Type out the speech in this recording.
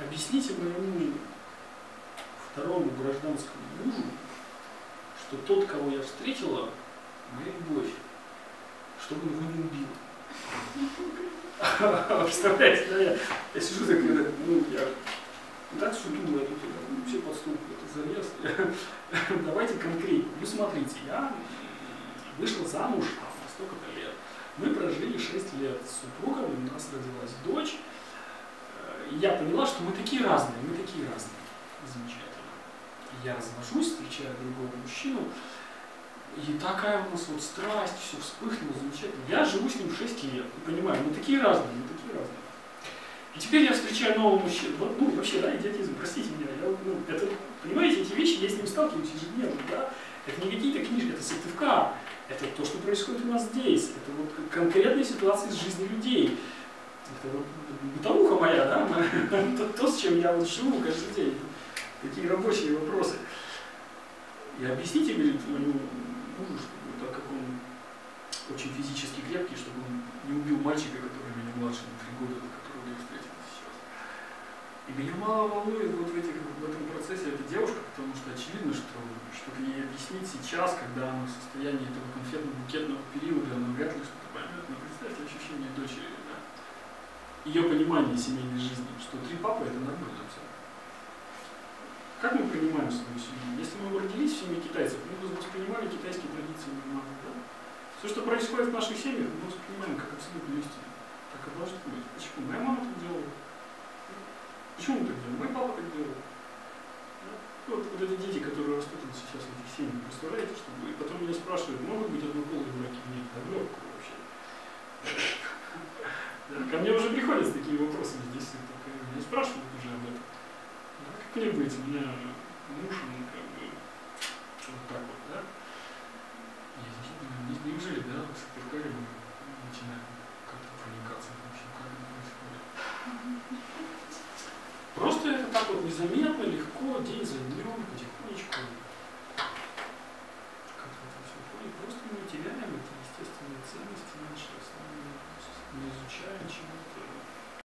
Объясните моему второму гражданскому мужу, что тот, кого я встретила, моя любовь, чтобы он его не убил. Представляете, да, я сижу так, ну, я так все думаю, тут все подступы, это завес. Давайте конкретнее. Ну, смотрите, я вышла замуж на столько-то лет. Мы прожили 6 лет с супругом, у нас родилась дочь. И я поняла, что мы такие разные. Замечательно. Я развожусь, встречаю другого мужчину, и такая у нас вот страсть, все вспыхнуло, замечательно. Я живу с ним 6 лет, и понимаю, мы такие разные. И теперь я встречаю нового мужчину. Вот, ну, вообще, да, идиотизм, простите меня. Это, понимаете, эти вещи, я с ним сталкиваюсь ежедневно, да? Это не какие-то книжки, это сыктывкар. Это то, что происходит у нас здесь. Это вот конкретные ситуации из жизни людей. Это вот бытовуха моя, да? То, с чем я вот живу каждый день. Такие рабочие вопросы. И объясните, говорит, моему мужу, что так как он очень физически крепкий, чтобы он не убил мальчика, который меня младше на 3 года, которого я встретил сейчас. И меня мало волнует вот в этом процессе эта девушка, потому что очевидно, что чтобы ей объяснить сейчас, когда она в состоянии этого конфетно-букетного периода, она вряд ли что-то поймет. Но представьте ощущение дочери, да? Ее понимание семейной жизни, что 3 папы это нормально все. Как мы понимаем свою семью? Если мы родились в семье китайцев, мы воспринимали китайские традиции нормально, да? Все, что происходит в наших семьях, мы воспринимаем как абсолютно истину. Так и должно быть. Почему? Моя мама так делала. Почему мы так делаем? Мой папа так делал. Вот эти дети, которые растут сейчас в этих семьях, представляете, что будет? И потом меня спрашивают, могут быть однополые браки? Нет, да легко вообще. Ко мне уже приходят такие вопросы здесь, меня спрашивают уже об этом. Как мне быть? У меня муж, он как бы вот так вот, да? Неужели, да, с Сыктывкаре мы начинаем как-то проникаться в общем, как это происходит? Просто это так вот незаметно, легко, день за днем, потихонечку. Как-то это все ходит. Просто мы теряем эти естественные ценности наши, не изучаем чего-то.